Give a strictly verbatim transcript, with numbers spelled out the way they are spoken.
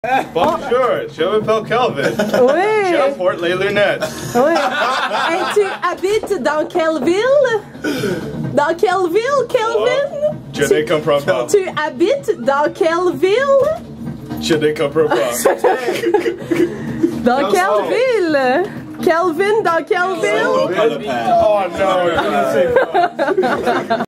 Bonjour, je m'appelle Kelvin. Oui. J'apporte les lunettes. Oui. Et tu habites dans quelle ville? Dans quelle ville, Kelvin? Oh, je ne comprends pas. Tu habites dans quelle ville? Je ne comprends pas. Dans quelle ville? Kelvin, dans quelle ville? Oh non!